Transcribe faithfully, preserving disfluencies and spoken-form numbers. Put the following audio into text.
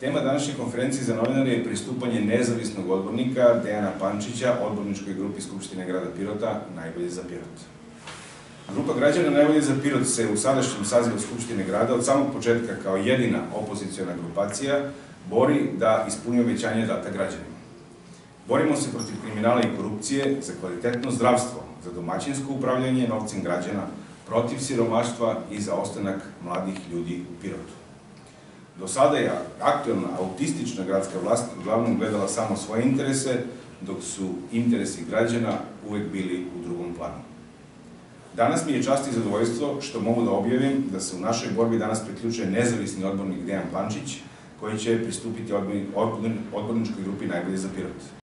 Tema današnje konferencije za novinare je pristupanje nezavisnog odbornika Dejana Pančića odborničkoj grupi Skupštine grada Pirota Najbolje za Pirot. Grupa građana Najbolje za Pirot se u sadašnjem sazivu Skupštine grada od samog početka kao jedina opoziciona grupacija bori da ispuni obećanje data građanima. Borimo se protiv kriminala i korupcije, za kvalitetno zdravstvo, za domaćinsko upravljanje novcem građana, protiv siromaštva i za ostanak mladih ljudi u Pirotu. Do sada je aktuelna autistična gradska vlast uglavnom gledala samo svoje interese, dok su interesi građana uvek bili u drugom planu. Danas mi je čast i zadovoljstvo što mogu da objavim da se u našoj borbi danas priključuje nezavisni odbornik Dejan Pančić, koji će pristupiti odborničkoj grupi Najbolje za Pirot.